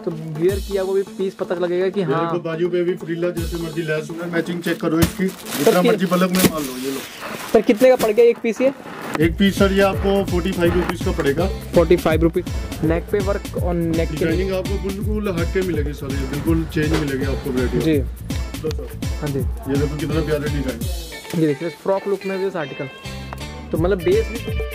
तो वियर किया वो भी पीस पता लगेगा कि हाँ। देखो बाजू पे भी फ्रीला जैसे मर्जी लैस है, मैचिंग चेक करो इसकी, जितना मर्जी बल्क में मान लो। ये लो सर कितने का पड़ गया एक पीस ये? एक पीस सर ये आपको 45 रुपीज़ का पड़ेगा। 45 रुपीज़। नेक पे वर्क और नेक के डिजाइनिंग आपको बिल्कुल हट के मिलेगी सर, ये बिल्कुल चेंज मिलेगी आपको वैरायटी जी। तो सर हाँ जी, ये देखो कितना प्यारा डिजाइन। ये देखिए फ्रॉक लुक में भी इस आर्टिकल, तो मतलब बेस भी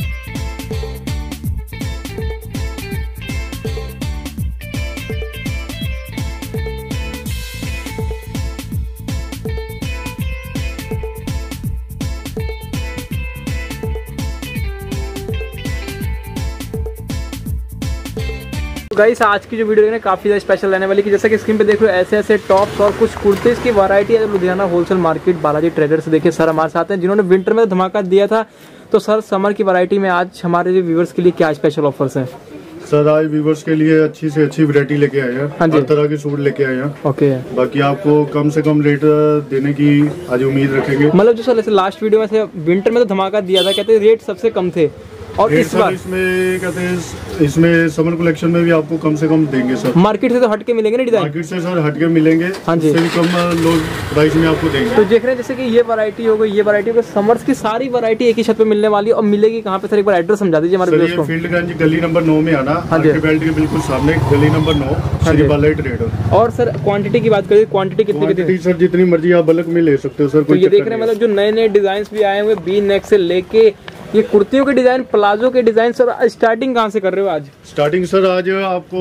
गाइस। आज की जो वीडियो है ना काफ़ी ज़्यादा स्पेशल रहने वाली कि जैसा कि स्क्रीन पे देख रहे हो ऐसे ऐसे टॉप्स और कुछ कुर्तीज़ की वैरायटी है Ludhiana wholesale market Balaji traders से। देखिए सर हमारे साथ हैं जिन्होंने विंटर में धमाका दिया था, तो सर समर की वैरायटी में आज हमारे जो व्यूवर्स के लिए क्या स्पेशल ऑफर्स हैं? सर आज व्यूवर्स के लिए अच्छी से अच्छी वैरायटी लेके आए हैं, हर तरह के सूट लेके आए हैं। ओके, बाकी आपको कम से कम रेट देने की आज उम्मीद रखेंगे। मतलब जो सर लास्ट वीडियो में से विंटर में तो धमाका दिया था, कहते रेट सबसे कम थे, और इस बार इसमें कहते हैं इसमें समर कलेक्शन में भी आपको कम से कम देंगे सर। मार्केट से तो हटके मिलेंगे ना डिजाइन? मार्केट से सर हटके मिलेंगे, हाँ जी, इससे भी कम लो प्राइस में आपको देंगे। तो देख रहे हैं जैसे कि ये वैरायटी हो गई, ये वैरायटी हो गई, समर्स की सारी वैरायटी एक ही छत पे मिलने वाली है। और मिलेगी कहाँ पे सर, एक बार एड्रेस समझा दीजिए हमारे व्यूअर्स को। फील्डगंज गली नंबर 9 में आना, बेल्ट के बिल्कुल सामने गली नंबर 9 श्री बालाजी ट्रेडर। और सर क्वांटिटी की बात करिए, क्वांटिटी कितनी? सर जितनी मर्जी आप बल्क में ले सकते हो सर। तो ये देख रहे हैं मतलब जो नए नए डिजाइन भी आए हुए, बी नेक से लेके ये कुर्तियों के डिजाइन, प्लाजो के डिजाइन। सर स्टार्टिंग कहाँ से कर रहे हो आज? स्टार्टिंग सर आज आपको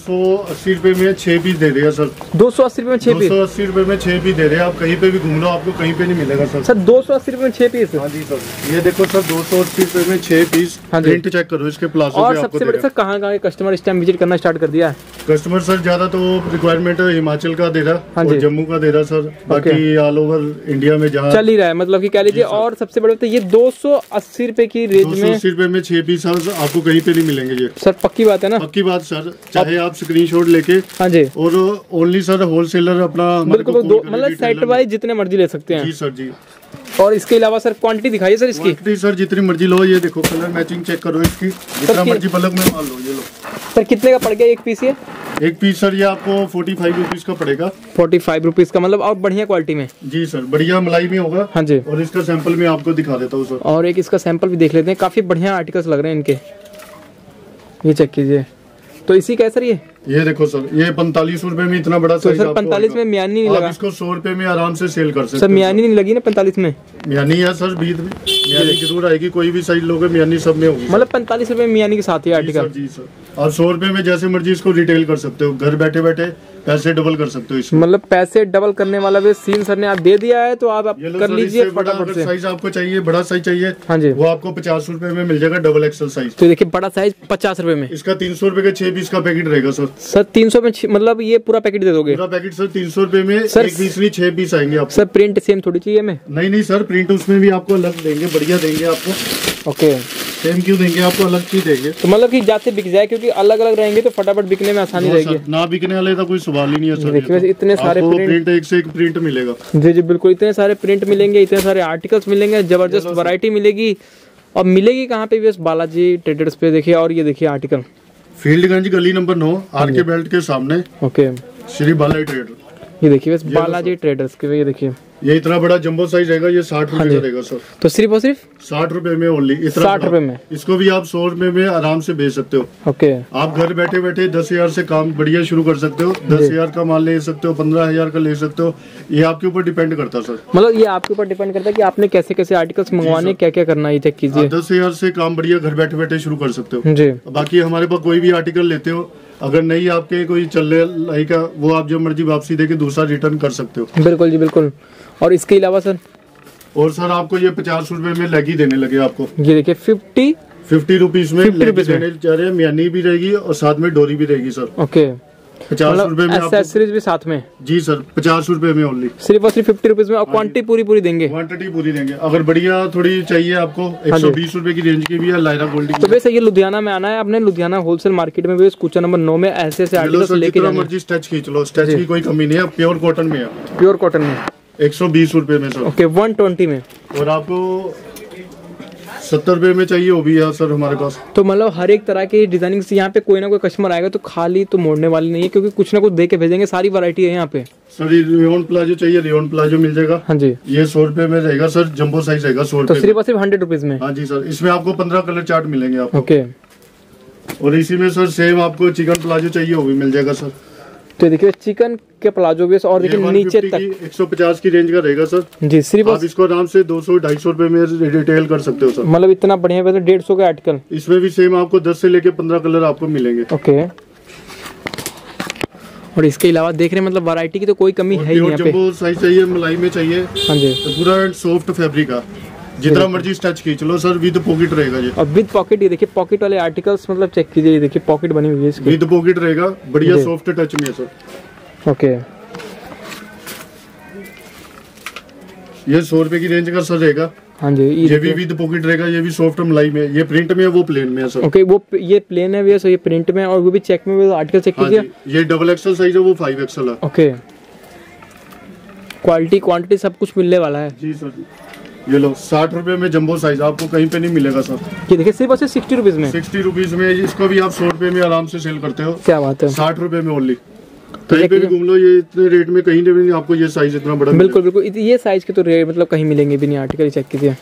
280 रुपए में 6 पीस दे रहे हैं सर। 280 रुपए में 6 पीस? 280 रुपए में 6 पीस दे रहे हैं। आप कहीं पे भी घूम लो आपको कहीं पे नहीं मिलेगा सर। सर 280 रुपए में 6 पीस? हाँ जी सर, ये देखो सर 280 रुपए में 6 पीस। प्रिंट चेक करो इसके प्लाजो। और सबसे बड़े सर कहाँ कहाँ कस्टमर इस टाइम विजिट करना स्टार्ट कर दिया है? कस्टमर सर ज्यादा तो रिक्वायरमेंट हिमाचल का दे रहा और जम्मू का दे रहा सर। बाकी ऑल ओवर इंडिया में जहाँ चल ही रहा है, मतलब कि कह लीजिए। और सबसे बड़े तो ये 280 रुपए की रेंज में 280 रुपए में 6 पीस आपको कहीं पे नहीं मिलेंगे ये सर। पक्की बात है ना? पक्की बात सर, चाहे आप स्क्रीनशॉट लेके। हाँ जी, और ओनली सर होलसेलर अपना बिल्कुल मतलब सेट वाइज जितने मर्जी ले सकते हैं। जी सर जी। और इसके अलावा सर क्वांटिटी दिखाइए सर इसकी। क्वांटिटी सर जितनी मर्जी लो, ये देखो कलर मैचिंग चेक करो इसकी, जितना मर्जी बल्क में मान लो। ये लो सर कितने का पड़ गया एक पीस ये? एक पीस सर ये आपको 45 रुपीज का पड़ेगा। 45 रुपीज का, मतलब और बढ़िया क्वालिटी में? जी सर, बढ़िया मलाई में होगा। हाँ जी, और इसका सैंपल मैं आपको दिखा देता हूँ सर। और एक इसका सैंपल भी देख लेते हैं, काफी बढ़िया आर्टिकल्स लग रहे हैं इनके, ये चेक कीजिए। तो इसी का है सर ये देखो सर, ये 45 रुपए में इतना बड़ा साइज। तो सर 45 में मियानी नहीं लगा? इसको 100 रुपए में आराम से सेल कर सकते सर। मियानी नहीं लगी ना 45 में? मियानी है सर, बीच में मियानी जरूर आएगी, कोई भी साइज लोगे मियानी सब में होगी। मतलब 45 रुपए मियानी के साथ ही आर्टिकल? जी सर। और 100 रुपए में जैसे मर्जी इसको रिटेल कर सकते हो, घर बैठे बैठे पैसे डबल कर सकते हो इसमें। मतलब पैसे डबल करने वाला भी सीन सर ने आप दे दिया है, तो आप कर लीजिए फटाफट से। साइज आपको चाहिए, बड़ा साइज चाहिए, हाँ जी, वो आपको 50 रुपए में मिल जाएगा, डबल एक्सल साइज। तो देखिए बड़ा साइज 50 रुपए में। इसका 300 रुपए का 6 पीस का पैकेट रहेगा सर। सर 300 में मतलब ये पूरा पैकेट दे दोगे? पूरा पैकेट सर 300 रुपए में सर, एक पीस नहीं 6 पीस आएंगे आपको। सर प्रिंट सेम थोड़ी चाहिए हमें? नहीं सर, प्रिंट उसमें भी आपको अलग देंगे, बढ़िया देंगे आपको। ओके, सेम क्यों देंगे आपको, अलग चीज देंगे। तो मतलब कि जाते बिक जाए, क्योंकि अलग अलग रहेंगे तो फटाफट बिकने में आसानी रहेगी। ना बिकने वाले का कोई सवाल ही नहीं है सर। देखिए इतने सारे प्रिंट, एक से एक प्रिंट मिलेगा। जी जी बिल्कुल, इतने सारे प्रिंट मिलेंगे, इतने सारे आर्टिकल्स मिलेंगे, जबरदस्त वैरायटी मिलेगी। और मिलेगी कहाँ पे? बस बालाजी ट्रेडर्स पे। देखिए, और ये देखिए आर्टिकल फील्डगंज गली नंबर 9 आरके बेल्ट के सामने। Okay, Shri Balaji trader. ये देखिए बस बालाजी ट्रेडर्स के, ये देखिए ये इतना बड़ा जंबो साइज रहेगा, ये 60 रुपए का रहेगा सर। तो सिर्फ और सिर्फ 60 रुपए में ओनली, 60 रुपए में। इसको भी आप 100 रुपए में आराम से बेच सकते हो। ओके, आप घर बैठे बैठे 10,000 से काम बढ़िया शुरू कर सकते हो। 10,000 का माल ले सकते हो, 15,000 का ले सकते हो, ये आपके ऊपर डिपेंड करता है सर। मतलब ये आपके ऊपर डिपेंड करता है कि आपने कैसे कैसे आर्टिकल्स मंगवाने, क्या क्या करना है, चेक कीजिए। 10,000 से काम बढ़िया घर बैठे बैठे शुरू कर सकते हो जी। बाकी हमारे पास कोई भी आर्टिकल लेते हो, अगर नहीं आपके कोई चलने लायक, वो आप जो मर्जी वापसी देके दूसरा रिटर्न कर सकते हो। बिल्कुल जी बिल्कुल। और इसके अलावा सर? और सर आपको ये 50 रुपए में लेगी देने लगे आपको। ये देखिए 50 रुपीज में लेगी देने जा रहे हैं। मियानी भी रहेगी और साथ में डोरी भी रहेगी सर। ओके, 50 रुपए में एक्सेसरीज भी साथ में? जी सर, 50 रुपए में ओनली, सिर्फ और सिर्फ 50 रुपीज में। और क्वांटिटी पूरी देंगे? क्वांटिटी पूरी देंगे। अगर बढ़िया थोड़ी चाहिए आपको 120 रुपए की रेंज की भी है, लायरा गोल्ड की। तो वैसे ये लुधियाना में आना है आपने, लुधियाना होलसेल मार्केट में भी कूचा नंबर 9 में ऐसे ऐसे आर्टिकल्स लेके जाना है। मर्जी स्टैच खींच लो, स्टैच की कोई कमी नहीं है, प्योर कॉटन में है। प्योर कॉटन में 120 रुपए में सर। ओके, 120 में। और आपको 70 रुपए में चाहिए वो भी है सर हमारे पास। तो मतलब हर एक तरह की डिजाइनिंग से यहाँ पे कोई ना कोई कस्टमर आएगा तो खाली तो मोड़ने वाली नहीं है, क्योंकि कुछ ना कुछ दे के भेजेंगे, सारी वैरायटी है यहाँ पे। सर ये रेयन प्लाजो चाहिए, रेयन प्लाजो मिल जाएगा। हाँ जी, ये 100 रुपए में रहेगा सर, जंबो साइज रहेगा 100 तो रुपए। सिर्फ 100 रुपीज में। हाँ जी सर, इसमें आपको 15 कलर चार्ट मिलेंगे आपको। ओके। और इसी में सर सेम आपको चिकन प्लाजो चाहिए वो भी मिल जाएगा सर। तो देखिए चिकन के प्लाजो भी, और देखिए नीचे तक 150 की रेंज का रहेगा सर जी। सिर्फ आप इसको आराम से 200-250 रुपए में रिटेल कर सकते हो सर। मतलब इतना बढ़िया, वैसे 150 का आर्टिकल। इसमें भी सेम आपको 10 से लेके 15 कलर आपको मिलेंगे। ओके। और इसके अलावा देख रहे हैं मतलब वैरायटी की तो कोई कमी है ही नहीं यहाँ पे। जंबो साइज चाहिए, मलाई में चाहिए। हाँ जी, तो पूरा सॉफ्ट फैब्रिक का, जितना मर्जी टच खींच लो सर, विद पॉकेट रहेगा ये। और विद पॉकेट, ये देखिए पॉकेट वाले आर्टिकल्स, मतलब चेक कीजिए, ये देखिए पॉकेट बनी हुई है इसकी, विद पॉकेट रहेगा, बढ़िया सॉफ्ट टच में है सर। ओके। ये 100 रुपए की रेंज का सर रहेगा। हाँ जी, ये भी विद पॉकेट रहेगा, ये भी सॉफ्ट मलाई में। ये प्रिंट में है, वो प्लेन में है सर। ओके, वो ये प्लेन है भैया, ये प्रिंट में है, और वो भी चेक में, आर्टिकल चेक हाँ कीजिए। ये डबल एक्सल साइज है, वो 5 एक्सल है। ओके, क्वालिटी क्वांटिटी सब कुछ मिलने वाला है जी सर। ये लो 60 रुपए में जंबो साइज, आपको कहीं पे नहीं मिलेगा सर। ये देखिए सिर्फ 60 रुपीज में। 60 रुपीज में इसको भी आप 100 रुपए में आराम से सेल करते हो। क्या बात है। 60 रुपए में ओनली, कहीं पे भी घूम लो, ये इतने रेट में कहीं नहीं आपको ये साइज इतना बड़ा। बिल्कुल बिल्कुल, ये साइज के तो रेट मतलब कहीं मिलेंगे भी नहीं, आर्टिकल चेक कीजिए।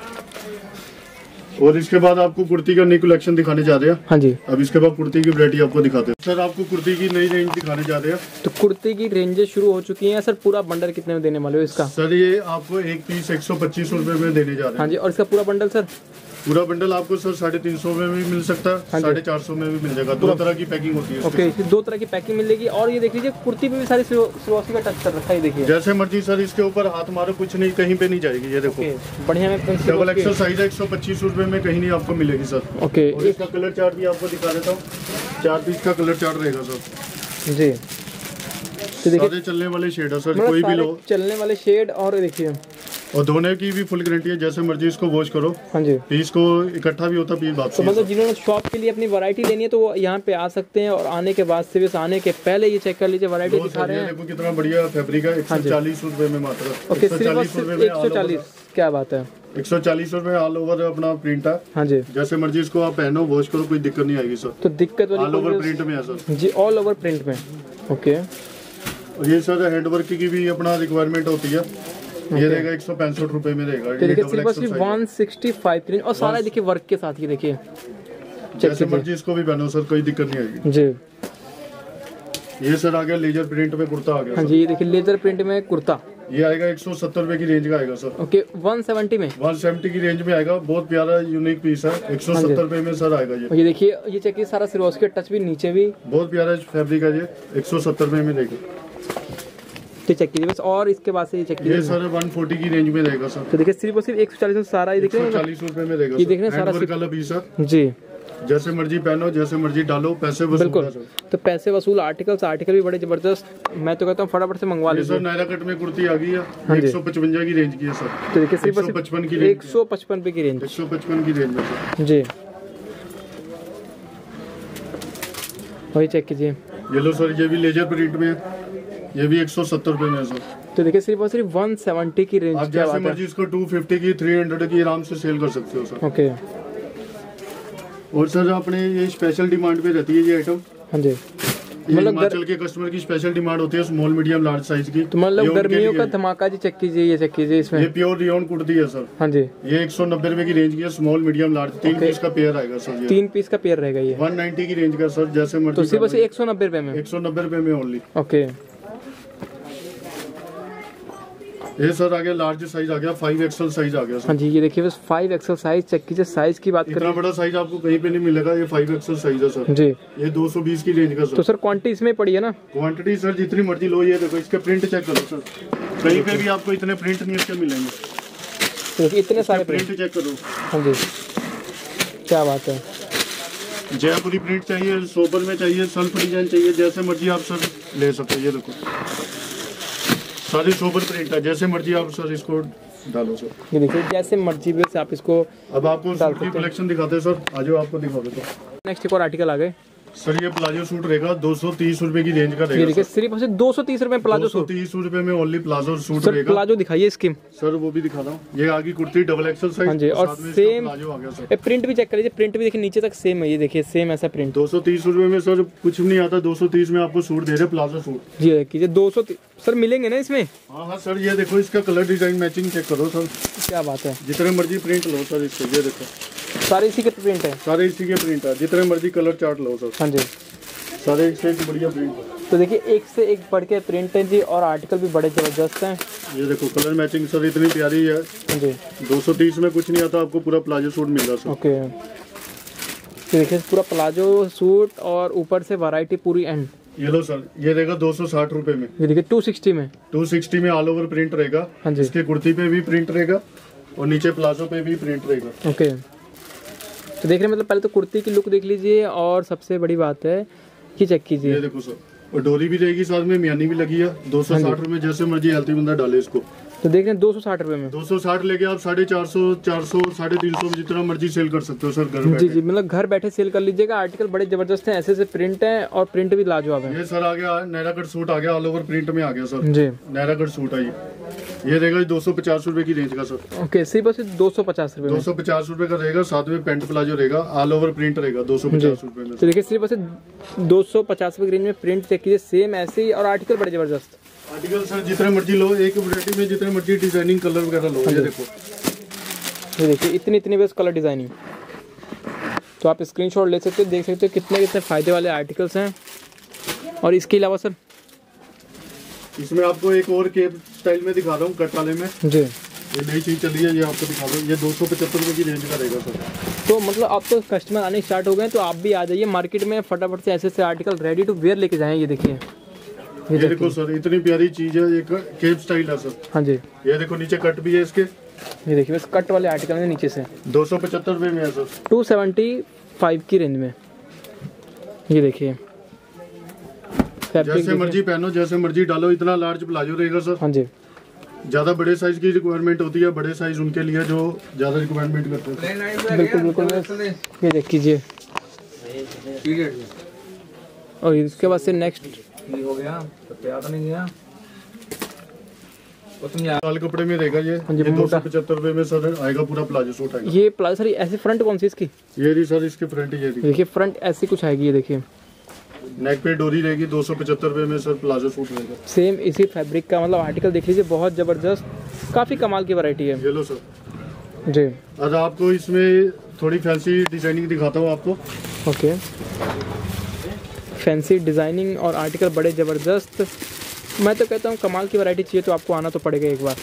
और इसके बाद आपको कुर्ती का नई कलेक्शन दिखाने जा रहे हैं। हाँ जी, अब इसके बाद कुर्ती की वैरायटी आपको दिखाते हैं सर। आपको कुर्ती की नई रेंज दिखाने जा रहे हैं। तो कुर्ती की रेंजेस शुरू हो चुकी हैं सर। पूरा बंडल कितने में देने वाले हो इसका? सर ये आपको एक पीस 125 रुपए में देने जा रहे हैं। हाँ जी, और इसका पूरा बंडल सर? पूरा बंडल आपको सर 350 में भी मिल सकता है, 450 में भी मिल जाएगा। दो तरह की पैकिंग होती है। ओके, दो तरह की पैकिंग मिलेगी। और ये देख लीजिए कुर्ती पे भी सारी सिरोस्की का टच कर रखा है, देखिए जैसे मर्जी सर। इसके ऊपर हाथ मारो, कुछ नहीं, कहीं पे नहीं जाएगी। ये देखो बढ़िया में डबल एक्सल साइज है, 125 रुपए में कहीं नहीं आपको मिलेगी सर। ओके, और इसका कलर चार्ट भी आपको दिखा देता हूँ। 4 पीस का कलर चार्ट रहेगा सर जी। तो देखिए सारे चलने वाले शेड है सर, कोई भी लो, चलने वाले शेड। और देखिए और धोने की भी फुल गारंटी है, जैसे मर्जी इसको वॉश करो। हाँ जी, पीस को इकट्ठा भी होता, पीस वापसी। तो मतलब जिन्होंने शॉप के लिए अपनी वैरायटी लेनी है तो वो यहाँ पे आ सकते हैं, और आने के बाद से, आने के पहले ये चेक कर लीजिए वैरायटी दिखा रहे हैं। देखो कितना बढ़िया फैब्रिक है। 140 रुपए में मात्र। ओके, सिर्फ 140। क्या बात है, 140 रुपए ऑल ओवर अपना प्रिंट है। हाँ जी, जैसे मर्जी इसको आप पहनो, वॉश करो, कोई दिक्कत नहीं आएगी सर। तो दिक्कत ऑल ओवर प्रिंट में है सर जी, ऑल ओवर प्रिंट में। ओके, और ये सर हैंडवर्क की भी अपना रिक्वायरमेंट होती है। ये रहेगा 165 रुपए में रहेगा। तो देखिए सिर्फ 165 की रेंज, और सारा देखिए वर्क के साथ। ये देखिए जैसे मर्जी इसको भी पहनो सर, कोई दिक्कत नहीं आएगी जी। ये सर आ गया लेजर प्रिंट में कुर्ता आ गया। हाँ जी, ये देखिए लेजर प्रिंट में कुर्ता। ये आएगा 170 रुपए की रेंज का आएगा सर। ओके, 170 में, 170 की रेंज में आएगा। बहुत प्यारा यूनिक पीस है। 170 रुपए में सर आएगा ये। ये देखिए, ये चेक सारा सिरोस्की टच भी, नीचे भी बहुत प्यारा फैब्रिक है ये। 170 रुपए में रहेगा। चेक कीजिए बस। और इसके बाद से ये चेक कीजिए, ये सर 140 की रेंज में रहेगा सर। तो देखिए सिर्फ और सिर्फ 140 में सारा। ये देखिए 140 रुपए में रहेगा। ये देख रहे हैं सारा हैंडवर्क वाला पीस है जी। जैसे मर्जी पहनो, जैसे मर्जी डालो, पैसे वसूल। बिल्कुल, तो पैसे वसूल आर्टिकल भी बड़े जबरदस्त। मैं तो कहता हूँ फटाफट से मंगवा लीजिए सर। नायरा कट में कुर्ती आ गई है। 155 की रेंज की है सर। तो देखिए सिर्फ 155 की रेंज, 155 रुपए की रेंज। 155 की रेंज में सर जी। वही चेक कीजिए। ये लो सर, ये भी लेजर प्रिंट में है। ये भी 170 रुपए में है सर। तो देखिए सिर्फ और सिर्फ 170 की रेंज। आप जैसे मर्जी इसको 250 की, 300 की आराम से सेल कर सकते हो सर। ओके, और सर अपने ये स्पेशल डिमांड पे रहती है ये आइटम। हाँ जी, मतलब हिमाचल के कस्टमर की स्पेशल डिमांड होती है, स्मॉल मीडियम लार्ज साइज की। तो मतलब गर्मियों का धमाका जी। चेक कीजिए, ये चेक कीजिए इसमें। ये प्योर रियोन कुर्ती है सर। हाँ जी, ये 190 रुपए की रेंज की है। स्मॉल मीडियम लार्ज 3 पीस का पेयर आएगा सर। 3 पीस का पेयर रहेगा ये। 190 की रेंज का सर, जैसे मर्जी। तो सिर्फ 190 रुपए में। 190 रुपए में ओनली। ओके, ये सर आ गया लार्ज साइज आ गया, 5 एक्सल साइज आ गया सर। हाँ जी, ये देखिए बस 5 एक्सल साइज। चेक कीजिए साइज की बात इतना करें, बड़ा साइज आपको कहीं पे नहीं मिलेगा। ये 5 एक्सल साइज है सर जी। ये 220 की रेंज का तो सर। सर क्वांटिटी इसमें पड़ी है ना? क्वांटिटी सर जितनी मर्जी लो। ये देखो इसके प्रिंट चेक करो सर, कहीं पे भी आपको इतने प्रिंट नहीं इसके मिलेंगे। तो देखिए इतने सारे प्रिंट चेक करो। हाँ जी, क्या बात है। जयपुरी प्रिंट चाहिए, सोबर में चाहिए, सेल्फ डिजाइन चाहिए, जैसे मर्जी आप सर ले सकते हैं। ये देखो सारी सोबर प्रिंट है, जैसे मर्जी आप सर इसको डालो सर। ये देखिए जैसे मर्जी वैसे आप इसको। अब आपको सूट की कलेक्शन दिखाते हैं सर। आज आपको दिखा देता हूँ। नेक्स्ट एक और आर्टिकल आ गए। सर ये प्लाजो सूट रहेगा 230 रुपए की रेंज का ये रहेगा देखिए सिर्फ 230 रुपए प्लाजो सूट। 230 रुपए में ओनली प्लाजो सूट सर रहेगा। प्लाजो दिखाइए स्कीम। सर वो भी दिखा रहा हूँ, ये आगे कुर्ती डबल एक्सल साइज। हाँ जी, और सेम प्लाजो आ गया सर। प्रिंट भी चेक कर लीजिए, प्रिंट भी देखिए नीचे तक सेम है, ये देखिए सेम ऐसा प्रिंट। 230 रुपए में सर कुछ भी नहीं आता, 230 में आपको सूट दे रहे प्लाजो सूट। जी देखिए 230 सर मिलेंगे ना इसमें? हाँ हाँ सर, ये देखो इसका कलर डिजाइन मैचिंग चेक करो सर, क्या बात है। जितने मर्जी प्रिंट लो सर इससे, ये देखो सारे इसी के प्रिंट है। सारे इसी के प्रिंट है, जितने मर्जी कलर चार्ट लो सर। हाँ जी, सारे एक से एक बढ़िया प्रिंट है। तो देखिए एक से एक बढ़ के प्रिंट है जी, और आर्टिकल भी बड़े जबरदस्त हैं। ये देखो कलर मैचिंग सर इतनी प्यारी है। हाँ जी 230 में कुछ नहीं आता, आपको पूरा प्लाजो सूट मिल रहा सर। ओके, तो देखिए पूरा प्लाजो सूट और ऊपर से वैरायटी पूरी एंड। ये लो सर, ये रहेगा 260 रुपए में। ये देखिए 260 में। 260 में ऑल ओवर प्रिंट रहेगा। हाँ जी, इसके कुर्ती पे भी प्रिंट रहेगा और नीचे प्लाजो पे भी प्रिंट रहेगा। ओके, तो देख रहे हैं मतलब पहले तो कुर्ती की लुक देख लीजिए, और सबसे बड़ी बात है कि चेक कीजिए, ये देखो सर, और डोरी भी रहेगी साथ में, मियानी भी लगी है। 260 रुपए, जैसे मर्जी हेल्थी बंदा डाले इसको। तो देख रहे हैं 260 रुपए में। 260 लेके आप 450, 400, 350 जितना मर्जी सेल कर सकते हो सर घर जी बैठे। जी, मतलब घर बैठे सेल कर लीजिएगा। आर्टिकल बड़े जबरदस्त हैं, ऐसे ऐसे प्रिंट हैं, और प्रिंट भी लाजवाब है। ये सर आ गया नैरा कट सूट, आ गया ऑल ओवर प्रिंट में आ गया सर। जी नैरा कट सूट है ये रहेगा 250 रुपए की रेंज का सर। ओके, सिर्फ और सिर्फ 250 रुपए में। 250 रुपए का रहेगा, साथ में पेंट प्लाजो रहेगा, ऑल ओवर प्रिंट रहेगा 250 रुपए में। तो देखिए सिर्फ और सिर्फ 250 रुपए की रेंज में प्रिंट चेक कीजिए, सेम ऐसे ही, और आर्टिकल बड़े जबरदस्त। आर्टिकल सर जितने मर्जी लो, एक वैरायटी में जितने मर्जी डिजाइनिंग कलर वगैरह लो। ये देखो, ये देखिए इतनी इतनी बेस्ट कलर डिजाइनिंग, तो आप स्क्रीनशॉट ले सकते हो, देख सकते हो कितने कितने फायदे वाले आर्टिकल्स हैं। और इसके अलावा सर इसमें आपको एक और केप स्टाइल में दिखा रहा हूँ, कट वाले में। जी, ये नई चीज चली है, ये आपको दिखा रहा हूँ। ये 275 रुपए की रेंज का रहेगा सर। तो मतलब अब तो कस्टमर आने स्टार्ट हो गए हैं, तो आप भी आ जाइए मार्केट में, फटाफट से ऐसे ऐसे आर्टिकल रेडी टू वेयर लेके जाएं। ये देखिए, ये देखो सर, इतनी प्यारी चीज है, ये केप स्टाइल है सर। हाँ जी, ये देखो नीचे कट भी है इसके। ये देखिए बस कट वाले आर्टिकल हैं नीचे से। 275 रुपए में है सर। 275 की रेंज में। ये देखिए जैसे मर्जी पहनो, जैसे मर्जी डालो, इतना लार्ज प्लाजो रहेगा सर। हाँ जी, ज्यादा बड़े साइज की रिक्वायरमेंट होती है, बड़े साइज उनके लिए जो ज्यादा रिक्वायरमेंट करते हैं। बिल्कुल बिल्कुल, ये देख कीजिए। और इसके बाद से नेक्स्ट हो गया तो तैयार नहीं गया वो तुम लाल कपड़े में रहेगा ये। हाँ जी, ये मोटा। 275 रुपए में सर आएगा, पूरा प्लाजो सूट आएगा। ये प्लाजो सर ऐसे फ्रंट कौन सी इसकी? ये रही सर इसके फ्रंट, ये रही। देखिए फ्रंट ऐसी कुछ आएगी, ये देखिए नेक पे डोरी रहेगी। 275 रुपए में सर प्लाजो सूट रहेगा। सेम इसी फैब्रिक का, मतलब आर्टिकल देख लीजिए, बहुत जबरदस्त, काफी कमाल की वैरायटी है। ये लो सर। जी अब आपको इसमें थोड़ी फैंसी डिजाइनिंग दिखाता हूँ आपको। ओके, फैंसी डिजाइनिंग और आर्टिकल बड़े जबरदस्त। मैं तो कहता हूँ कमाल की वैरायटी चाहिए तो आपको आना तो पड़ेगा एक बार।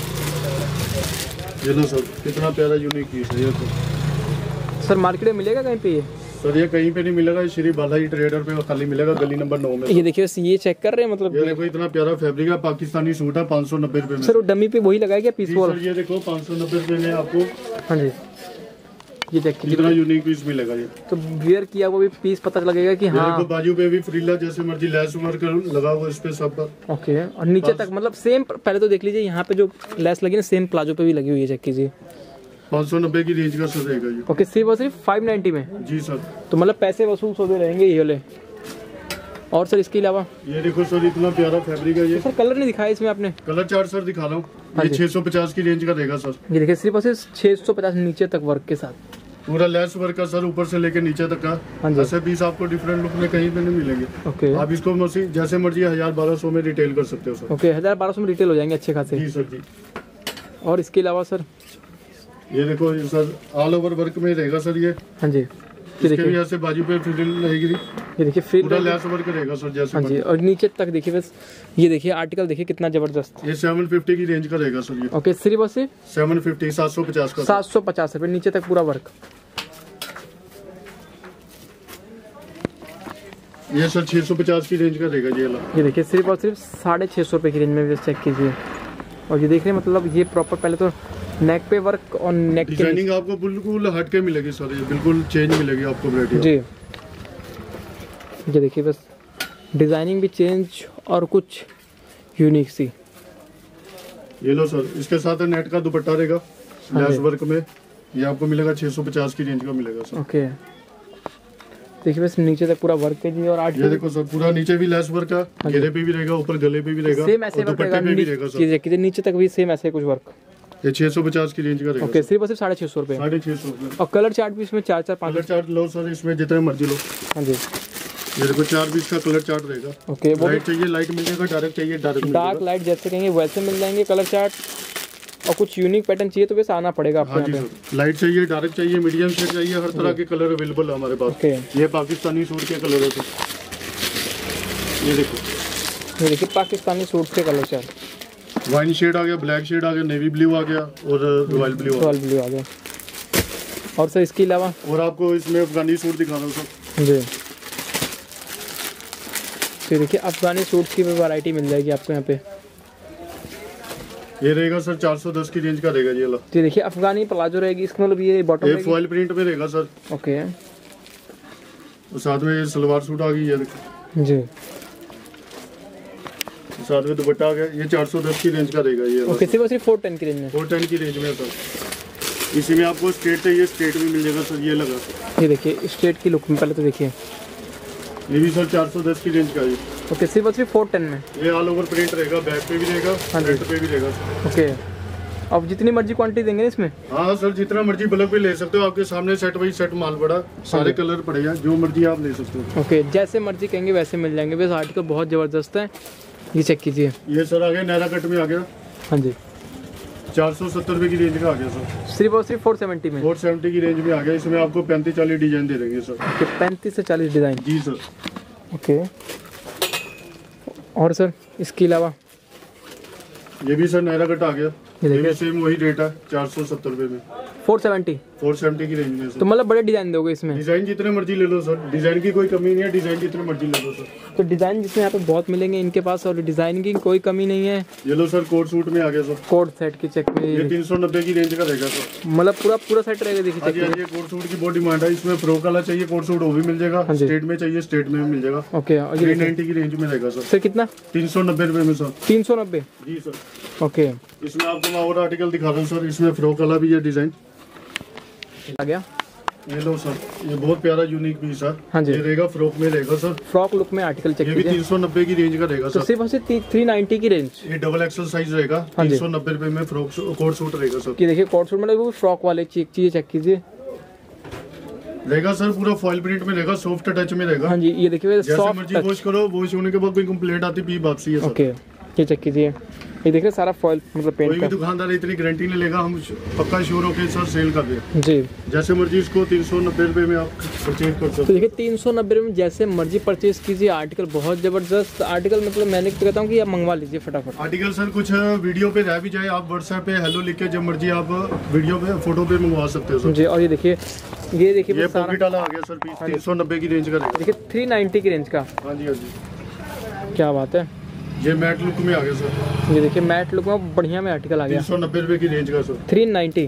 ये लो सर, कितना प्यारा यूनिक पीस है ये तो। सर मार्केट में मिलेगा कहीं पे ये? सर ये कहीं पे नहीं मिलेगा, ये श्री बालाजी ट्रेडर पे खाली मिलेगा, गली नंबर 9 में। ये देखिए बस ये चेक कर रहे हैं, मतलब ये देखो इतना प्यारा फैब्रिक है, पाकिस्तानी सूट है, 590 रुपए में। सर वो डमी पे वही लगाया क्या पीस जी वाला? सर, ये देखो 590 रुपए में आपको हाँ जी, ये चेक कीजिए, कितना यूनिक पीस मिलेगा ये। तो वियर किया वो भी पीस पता लगेगा कि ये हाँ। देखो बाजू पे भी फ्रीला, जैसे मर्जी लेस वर्क लगा हुआ इस पे सब पर। ओके, और नीचे तक मतलब सेम, पहले तो देख लीजिए यहाँ पे जो लेस लगी ना, सेम प्लाजो पे भी लगी हुई है, चेक कीजिए। 590 की रेंज का सर रहेगा ये। ओके, सिर्फ और सिर्फ 590 में। जी सर। तो मतलब पैसे वसूल सौदे रहेंगे ये वाले। और सर इसके अलावा ये देखो सर, इतना प्यारा फैब्रिक है ये। सर कलर नहीं दिखाया इसमें आपने? कलर चार्ट सर दिखा रहा हूँ। हाँ ये जी। 650 की रेंज का रहेगा सर। ये देखिए सिर्फ और सिर्फ 650 नीचे तक वर्क के साथ, पूरा लेस वर्क का सर, ऊपर से लेके नीचे तक हाँ का। जी। ऐसे पीस आपको डिफरेंट लुक में कहीं पे नहीं मिलेंगे। ओके आप इसको जैसे मर्जी 1000-1200 में रिटेल कर सकते हो सर। ओके, 1200 में रिटेल हो जाएंगे अच्छे खासे। जी सर जी। और इसके अलावा सर ये देखो ये सर ऑल ओवर वर्क में रहेगा सर ये। हाँ जी, ये इसके देखिए, भी ऐसे बाजू पे फ्रिल रहेगी, ये देखिए फ्रिल, पूरा लेस वर्क रहेगा सर जैसे हाँ जी, मर्जी। और नीचे तक देखिए बस, ये देखिए आर्टिकल देखिए कितना जबरदस्त। ये 750 की रेंज का रहेगा सर ये। ओके, सिर्फ और सिर्फ 750, 750 का सर। 750 रुपये नीचे तक पूरा वर्क। ये सर 650 की रेंज का रहेगा ये वाला। ये देखिए सिर्फ और सिर्फ 650 रुपये की रेंज में भी चेक कीजिए। और ये देख रहे हैं, मतलब ये प्रॉपर पहले तो नेक पे वर्क और नेक के डिजाइनिंग आपको बिल्कुल हट के मिलेगी सर, ये बिल्कुल चेंज मिलेगी आपको वैरायटी। जी, ये देखिए बस डिजाइनिंग भी चेंज और कुछ यूनिक सी। ये लो सर, इसके साथ नेट का दुपट्टा रहेगा हाँ लेस जी। वर्क में। ये आपको मिलेगा 650 की रेंज का मिलेगा सर। ओके, देखिए बस नीचे तक पूरा वर्क है जी। और आर्टिकल ये देखो सर पूरा नीचे भी लेस वर्क का, घेरे पे भी रहेगा, ऊपर गले पे भी रहेगा, सेम ऐसे वर्क दुपट्टे पे भी रहेगा सर। देखिए नीचे तक भी सेम ऐसे कुछ वर्क। ये 650 की रेंज का रहेगा। ओके, सिर्फ 650 रुपए। 650 रुपए। और कलर चार्ट भी इसमें 4 4 5 कलर चार्ट लो सर, इसमें जितने मर्जी लो। हाँ जी, ये देखो 4 पीस का कलर चार्ट रहेगा। ओके, वो लाइट चाहिए लाइट मिल जाएगा, डार्क चाहिए डार्क मिल डार्क जाएगा। लाइट जैसे कहेंगे वैसे मिल जाएंगे कलर चार्ट। और कुछ यूनिक पैटर्न चाहिए तो वैसे आना पड़ेगा आपको हाँ जी यहाँ पे। सर, लाइट चाहिए डार्क चाहिए मीडियम शेड चाहिए, हर तरह के कलर अवेलेबल है हमारे पास। ओके, ये पाकिस्तानी सूट के कलर है सर। ये देखो, ये देखिए पाकिस्तानी सूट के कलर चार्ट। वाइन शेड आ गया, ब्लैक शेड आ गया, नेवी ब्लू आ गया और रॉयल ब्लू आ रॉयल ब्लू आ गया। और सर इसके अलावा गया। और आपको इसमें अफगानी सूट दिखा रहा हूँ सर। जी, तो देखिए अफगानी सूट की भी वैरायटी मिल जाएगी आपको यहाँ पे। ये रहेगा सर 410 की रेंज का रहेगा ये वाला। तो देखिए अफगानी प्लाजो रहेगी, इसका मतलब ये बॉटम ये रहेगी। फॉइल प्रिंट में रहेगा सर। ओके, और साथ में ये सलवार सूट आ गई, ये देखो जी, साथ में दुपट्टा आ गया। ये 410 की रेंज का रहेगा ये वाला। ओके, सिर्फ 410 की रेंज में। 410 की रेंज में सर। इसी में आपको स्ट्रेट चाहिए, स्ट्रेट भी मिल जाएगा सर। ये लगा, ये देखिए स्ट्रेट की लुक में पहले तो देखिए, ये भी सर 410 की रेंज का है। ओके, सिर्फ 410 में। ये ऑल ओवर प्रिंट रहेगा, बैक पे भी रहेगा, हाँ जी। फ्रंट पे भी रहेगा सर। ओके, अब जितनी मर्जी क्वांटिटी देंगे ना इसमें। हाँ सर, जितना मर्जी बल्क पे ले सकते हो, आपके सामने सेट बाई सेट माल पड़ा, सारे कलर पड़े हैं, जो मर्जी आप ले सकते हो। ओके, जैसे मर्जी कहेंगे वैसे मिल जाएंगे। वैसे आर्टिकल बहुत ज़बरदस्त है, ये चेक कीजिए। ये सर आ गया नैरा कट में आ गया, हाँ जी, 470 रुपए की रेंज का आ गया सर। सिर्फ और सिर्फ 470 में। 470 की रेंज में आ गया। इसमें आपको 35-40 डिजाइन दे देंगे सर। ओके, 35 से 40 डिज़ाइन। जी सर। ओके, और सर इसके अलावा ये भी सर नैरा कट आ गया, ये ये देखिए भी सेम वही रेट है, 470 रुपए में, 470। 470 की रेंज में सर। तो मतलब बड़े डिज़ाइन दोगे इसमें। डिजाइन जितने मर्जी ले लो सर, डिजाइन की कोई कमी नहीं है, डिजाइन जितने मर्जी ले लो सर। तो डिज़ाइन जिसमें यहाँ पे बहुत मिलेंगे इनके पास, और डिज़ाइन की कोई कमी नहीं है। ये लो सर, कोट सूट में आ गया सर। कोट सेट की चेक ये कीजिए, 390 की रेंज का रहेगा सर। मतलब पूरा सेट रहेगा। देखिए हाँ चेक जी, हाँ कीजिए। जी, कोट सूट की बहुत डिमांड है। इसमें फ्रॉक वाला चाहिए कोट सूट, वो भी मिल जाएगा। हाँ जी। स्टेट में चाहिए, स्टेट में भी मिल जाएगा। ओके, और ये देखिए 390 की रेंज में रहेगा सर। सर कितना? 390 रुपए में सर। 390। जी सर। ओके, इसमें आपको मैं और आर्टिकल दिखा रहा हूँ सर। इसमें फ्रॉक वाला भी है डिजाइन। आ गया। ये लो सर, ये बहुत प्यारा यूनिक पीस है। हाँ जी। ये रहेगा फ्रॉक में रहेगा सर। फ्रॉक लुक में आर्टिकल चेक ये भी कीजिए। 390 की रेंज का रहेगा तो सर। सिर्फ और सिर्फ 390 की रेंज। ये डबल एक्सल साइज रहेगा, हाँ जी। 390 रुपए में फ्रॉक कोट सूट रहेगा सर। ये देखिए कोट सूट मतलब वो फ्रॉक वाले चीज़ चेक कीजिए। रहेगा सर पूरा फॉइल प्रिंट में रहेगा, सॉफ्ट टच में रहेगा। हाँ जी, ये देखिए जैसे सॉफ्ट मर्जी टच। वॉश करो, वॉश होने के बाद कोई कंप्लेंट आती भी वापसी है सर। ओके, ये चेक कीजिए। ये देखिए सारा फॉइल मतलब कोई पेंट भी का। दुकानदार इतनी गारंटी नहीं लेगा, हम पक्का श्योर होकर सर सेल कर दें। जी, जैसे मर्जी इसको 390 रुपए में आप परचेज कर तो सकते देखिए 390 रुपये में जैसे मर्जी परचेज कीजिए। आर्टिकल बहुत ज़बरदस्त आर्टिकल, मतलब मैंने तो कहता हूँ कि आप मंगवा लीजिए फटाफट। आर्टिकल सर कुछ वीडियो पे रह भी जाए, आप व्हाट्सएप पे हेलो लिख के जब मर्जी आप वीडियो पे फोटो पे मंगवा सकते हो सर। जी, और ये देखिए ये वो सारा पॉकेट वाला आ गया सर पीस, 390 की रेंज का रहेगा। देखिए 390 की रेंज का। हाँ जी, हाँ जी। क्या बात है। ये मैट लुक में आ गया सर, ये देखिए मैट लुक में बढ़िया में आर्टिकल आ गया। 390 रुपए की रेंज का सर। 390।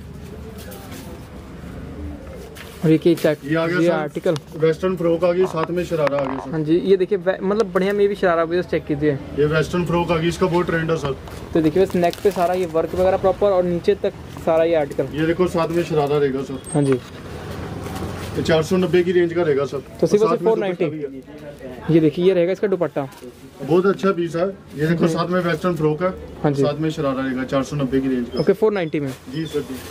और ये क्या ये आ ये गया आर्टिकल। सर, वेस्टर्न फ्रॉक आ गई, साथ में शरारा आ गया सर। हाँ जी, ये देखिए मतलब बढ़िया में भी शरारा भी चेक कीजिए। ये वेस्टर्न फ्रॉक आ गई, इसका बहुत ट्रेंड है सर। तो देखिए बस नेक पे सारा ये वर्क वगैरह प्रॉपर, और नीचे तक सारा ये आर्टिकल। ये देखो साथ में शरारा रहेगा सर। हाँ जी, ये 490 की रेंज का रहेगा सर। तो सिर्फ और साथ में 490। दुपट्टा भी है। ये देखिए ये रहेगा इसका दुपट्टा। बहुत अच्छा पीस है। ये देखो साथ में वेस्टर्न फ्रॉक है, हाँ जी। साथ में शरारा रहेगा, 490 की रेंज का। ओके, 490 में। जी सर जी।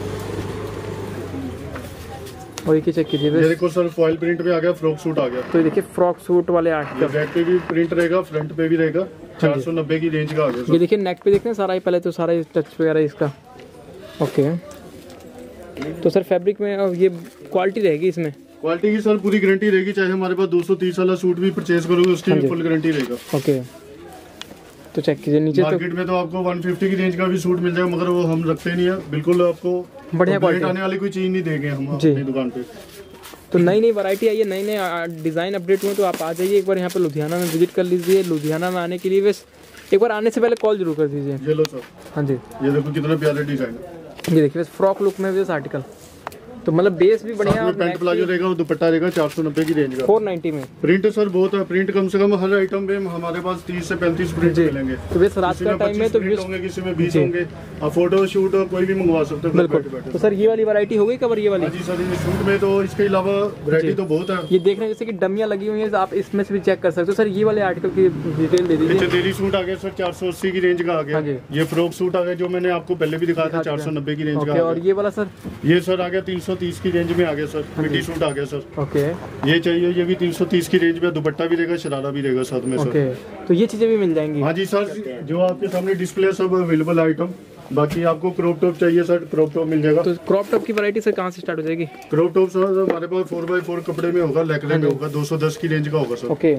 और ये चेक कीजिए ये बस। देखो सर फॉइल प्रिंट में आ गया, फ्रॉक सूट आ गया। तो ये देखिए फ्रॉक सूट वाले ये आर्टिकल। बैक पे भी प्रिंट रहेगा, फ्रंट पे भी रहेगा, 490 की रेंज का आ गया ये सर। देखिए नेक पे देखते हैं सारा ही, पहले तो सारा टच वगैरह इसका। ओके, तो सर फैब्रिक में ये क्वालिटी रहेगी इसमें। क्वालिटी की सर पूरी गारंटी रहेगी, चाहे हमारे पास 230 वाला सूट भी परचेज करोगे उसकी हाँ जी। भी फुल गारंटी रहेगा। ओके, तो चेक कीजिए नीचे तो मार्केट में तो आपको 150 की रेंज का भी सूट मिल जाएगा, मगर वो हम रखते नहीं है। बिल्कुल आपको बढ़िया कंप्लेंट क्वालिटी। आने वाली कोई चीज नहीं देंगे हम जी। अपनी दुकान पे। तो नई नई वैरायटी आई है, नए नए डिज़ाइन अपडेट हुए, तो आप आ जाइए एक बार यहाँ पे लुधियाना में विजिट कर लीजिए। लुधियाना में आने के लिए बस एक बार आने से पहले कॉल जरूर कर दीजिए। ये लो सर, हाँ जी, ये देखो कितना प्यारा डिजाइन है। ये देखिए बस फ्रॉक लुक में बस आर्टिकल। तो मतलब बेस भी बढ़िया, पेंट प्लाजो रहेगा और दुपट्टा रहेगा 490 की रेंज का। 490 में प्रिंट सर बहुत है, प्रिंट कम से कम हर आइटम पे हमारे पास 30 से 35 प्रिंट मिलेंगे। तो वैसे रात का टाइम में तो होंगे, किसी में 20 होंगे। आप फोटो शूट कोई भी मंगवा सकते हो बिल्कुल। तो सर ये वाली वैरायटी हो गई कवर ये वाली? जी सर, ये सूट में तो इसके अलावा वैरायटी तो बहुत है। ये देख रहे हैं जैसे कि डमियां लगी हुई हैं, आप इसमें से भी चेक कर सकते हो। सर ये वाले आर्टिकल की डिटेल दे दीजिए। चंदेरी सूट आ गया सर 480 की रेंज का आ गया। ये फ्रॉक सूट आ गया जो मैंने आपको पहले भी दिखाया था 490 की रेंज का। और ये वाला सर? ये सर आ गया 330 की रेंज में आ गया सर, मिडी सूट आ गया सर। ओके, ये चाहिए, ये भी 330 की रेंज में, दुपट्टा भी रहेगा, शरारा भी रहेगा साथ में सर। ओके, तो ये चीजें भी मिल जाएंगी? हाँ जी सर, जो आपके सामने डिस्प्ले सब अवेलेबल आइटम। बाकी आपको क्रॉप टॉप चाहिए सर, क्रॉप टॉप मिल जाएगा। तो क्रॉप टॉप की वैरायटी सर कहाँ से स्टार्ट हो जाएगी? क्रॉप टॉप सर हमारे पास 4x4 कपड़े में होगा, लेकरे में होगा, 210 की रेंज का होगा सर। ओके,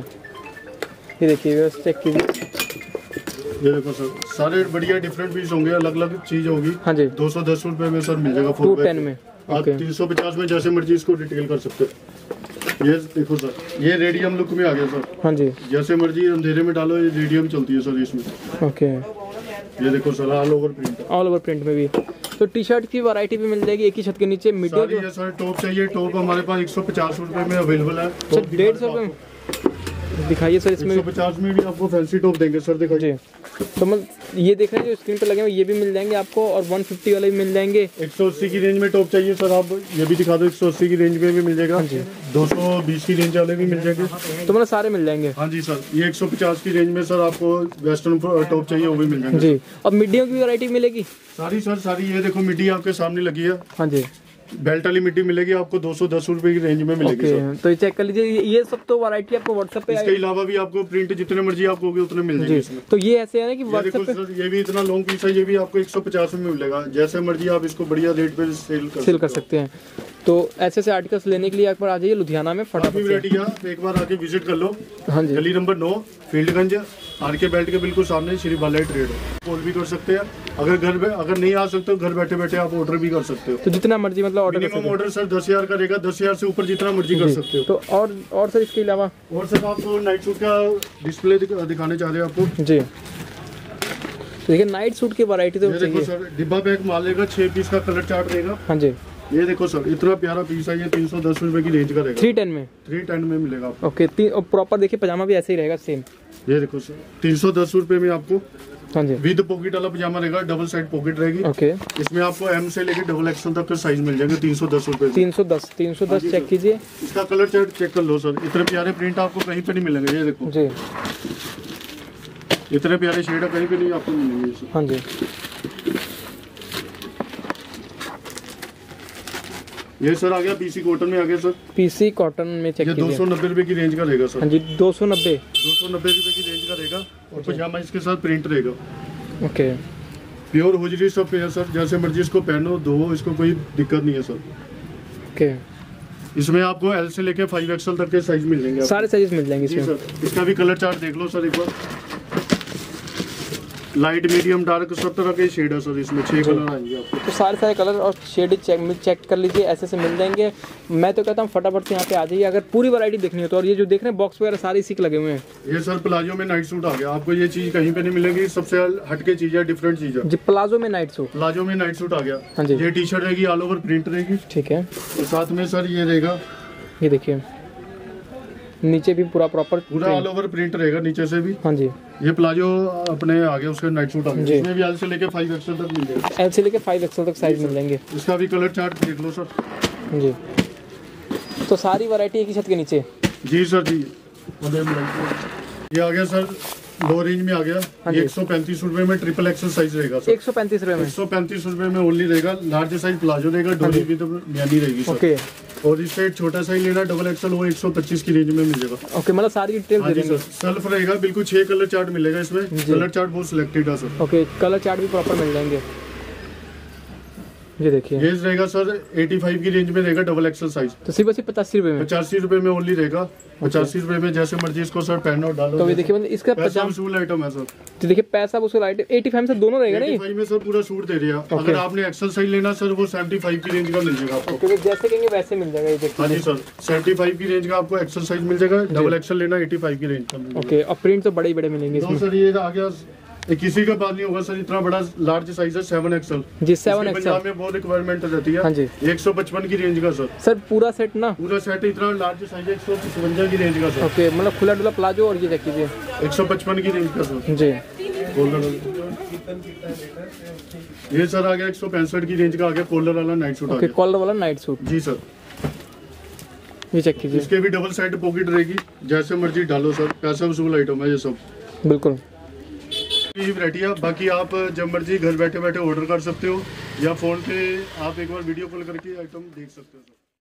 ये देखिए चेक कीजिए, ये देखो सर, सारे बढ़िया डिफरेंट पीस होंगे, अलग अलग चीज होगी। हाँ जी, 210 रुपए में सर मिल जाएगा 4x10 में। आप 350 में जैसे मर्जी इसको डिटेल कर सकते हो। ये देखो सर, ये रेडियम लुक में आ गया सर। हाँ जी, जैसे मर्जी अंधेरे में डालो, ये रेडियम चलती है सर इसमें। ओके, ये देखो sir, all over print, all over print में भी। तो टी शर्ट की वैरायटी भी मिल जाएगी एक ही छत के नीचे? सारी है सर। टॉप चाहिए, टॉप हमारे पास 150 रुपए में अवेलेबल है। सर 150 रुपए में दिखाइए सर। इसमें 150 में भी आपको फैंसी टॉप देंगे सर, दिखाइए। तो मतलब ये देख रहे हैं जो स्क्रीन पे लगे हुए ये भी मिल जाएंगे आपको, और 150 वाले भी मिल जाएंगे। 180 की रेंज में टॉप चाहिए सर, आप ये भी दिखा दो, 180 की रेंज में भी मिल जाएगा। 220 की रेंज वाले भी मिल जाएंगे, तो मतलब सारे मिल जाएंगे। हाँ जी सर, ये 150 की रेंज में सर आपको वेस्टर्न टॉप चाहिए वो भी मिल जाएंगे जी। और मिडियों की वैरायटी मिलेगी? सारी सर, सारी। ये देखो मिडी आपके सामने लगी है। हाँ जी, बेल्ट वाली मिट्टी मिलेगी आपको 210 रुपए की रेंज में मिलेगी सर। तो ये चेक कर लीजिए, ये सब तो वैरायटी आपको व्हाट्सएप पे। इसके अलावा भी आपको प्रिंट जितने मर्जी आपको होगी उतने मिल जाएंगे इसमें। तो ये ऐसे है ना कि ये व्हाट्सएप देखो सर, ये भी इतना लॉन्ग पीस है, ये भी आपको 150 में मिलेगा। जैसे मर्जी आप इसको बढ़िया रेट पे सेल कर सकते हैं। तो ऐसे ऐसे आर्टिकल्स लेने के लिए एक बार आ जाइए लुधियाना में, फटाफट वैरायटी है, एक बार आके विजिट कर लो। हाँ जी, गली नंबर 9 फील्डगंज, आरके बेल्ट के बिल्कुल सामने श्री बालाजी ट्रेड कॉल भी कर सकते हैं। अगर नहीं आ सकते हो, घर बैठे बैठे आप ऑर्डर भी कर सकते हो। तो जितना मर्जी मतलब ऑर्डर मिनिमम ऑर्डर सर 10,000 का रहेगा, 10,000 से ऊपर जितना मर्जी कर सकते हो। तो और सर इसके अलावा? और सर आपको नाइट सूट का डिस्प्ले दिखाने चाह रहे हैं आपको जी। तो देखिए नाइट सूट की वैरायटी तो देखो सर, डिब्बा पैक माल लेगा, 6 पीस का कलर चार्ट रहेगा। हाँ जी, ये देखो सर, इतना प्यारा पीस है, ये 310 रुपए की रेंज का रहेगा। 310 में मिलेगा आपको। ओके, और प्रॉपर देखिए पजामा भी ऐसे ही रहेगा सेम। ये देखो सर, 310 रुपए में आपको हाँ जी विद पॉकेट वाला पजामा रहेगा, डबल साइड पॉकेट रहेगी। ओके, इसमें आपको एम से लेकर डबल एक्सल तक का साइज मिल जाएंगे 310 रुपए। 310 चेक कीजिए। इसका कलर चार्ट चेक कर लो सर, इतने प्यारे प्रिंट आपको कहीं पे नहीं मिलेंगे। ये देखो जी, इतने प्यारे शेड कहीं पे नहीं आपको मिलेंगे। हाँ जी, ये सर आ गया पीसी कॉटन में आ गया सर। पीसी कॉटन में चेक ये कीजिए। 290 रुपए की रेंज का रहेगा सर। हाँ जी, 290 रुपए की रेंज का रहेगा, और पजामा इसके साथ प्रिंट रहेगा। ओके, प्योर होजरी सब पे है सर, जैसे मर्जी इसको पहनो धो, इसको कोई दिक्कत नहीं है सर। ओके, इसमें आपको एल से लेके 5XL तक के साइज मिल जाएंगे, सारे साइज मिल जाएंगे इसमें। सर इसका भी कलर चार्ट देख लो सर एक बार, लाइट मीडियम डार्क सब तरह के शेड है सर, इसमें 6 कलर आएंगे आपको। तो सारे कलर और शेड चेक कर लीजिए, ऐसे से मिल जाएंगे। मैं तो कहता हूँ फटाफट से यहाँ पे आ जाइए अगर पूरी वैरायटी देखनी हो तो। और ये जो देख रहे हैं बॉक्स वगैरह सारे इसी के लगे हुए हैं। ये सर प्लाजो में नाइट सूट आ गया, आपको ये चीज कहीं पे नहीं मिलेगी, सबसे हटके चीज है, डिफरेंट चीज है जी। प्लाजो में नाइट सूट, प्लाजो में नाइट सूट आ गया। हाँ जी, ये टी शर्ट रहेगी, ऑल ओवर प्रिंट रहेगी। ठीक है, और साथ में सर ये रहेगा, ये देखिए नीचे भी पूरा प्रॉपर पूरा ऑल ओवर प्रिंट रहेगा नीचे से भी। हाँ जी, ये प्लाजो अपने आगे उसके नाइट सूट आ गया, इसमें भी एल से लेके 5XL तक मिल जाएगा। एल से लेके 5XL तक साइज मिल जाएंगे। इसका भी कलर चार्ट देख लो सर। जी, तो सारी वैरायटी एक ही छत के नीचे। जी सर जी, ये आ गया सर, लो रेंज में आ गया। ये 135 रुपए में ट्रिपल XL साइज रहेगा सर। 135 रुपए में, 135 रुपए में ओनली रहेगा। लार्ज साइज प्लाजो रहेगा, डोरी भी तो बयानी रहेगी सर। ओके, और इससे छोटा साइज लेना डबल XL, वो 125 की रेंज में मिल जाएगा। ओके, मतलब सारी डिटेल दे देंगे। सेल्फ रहेगा बिल्कुल, 6 कलर चार्ट मिलेगा इसमें। कलर चार्ट बहुत सिलेक्टेड है सर। ओके, कलर चार्ट भी प्रॉपर मिल जाएंगे। ये देखिए, ये रहेगा सर 85 की रेंज में रहेगा, डबल XL साइज। तो सिर्फ 85 रुपए में, 85 रुपए में ओनली रहेगा। 85 रुपए में जैसे मर्जी इसको सर पहनो डालो। तो ये देखिए मतलब इसका पजामा सूट आइटम है सर। तो देखिए पैसा वसूल आइटम 85 से दोनों रहेगा नहीं। 85 में सर पूरा सूट दे रही है। अगर आपने XL साइज लेना सर, वो 75 की रेंज का मिल जाएगा आपको। क्योंकि जैसे कहेंगे वैसे मिल जाएगा। ये देखिए, हाँ जी सर, 75 की रेंज का आपको XL साइज मिल जाएगा। डबल XL लेना 85 की रेंज का मिल जाएगा। ओके, और प्रिंट तो बड़े बड़े मिलेंगे तो इसमें। सर ये आ गया ये किसी का बात नहीं होगा सर, इतना बड़ा लार्ज साइज है 7XL जी 7XL पंजाब में बहुत रिक्वायरमेंट रहती है। हाँ जी 155 की रेंज का सर। सर पूरा सेट ना? पूरा सेट इतना लार्ज साइज है 155 की रेंज का सर। ओके, मतलब खुला डुला प्लाजो और ये चेक कीजिए 155 की रेंज का सर जी। ये सर आ गया 165 की रेंज का, आ गया कॉलर वाला नाइट सूट। ओके, कॉलर वाला नाइट सूट जी सर। ये चेक कीजिए, इसके भी डबल साइड पॉकेट रहेगी, जैसे मर्जी डालो सर, पैसा वसूल आइटम है ये सब। बिल्कुल ये वैरायटी है। बाकी आप जब मर्जी घर बैठे बैठे ऑर्डर कर सकते हो, या फोन पे आप एक बार वीडियो कॉल करके आइटम देख सकते हो सर।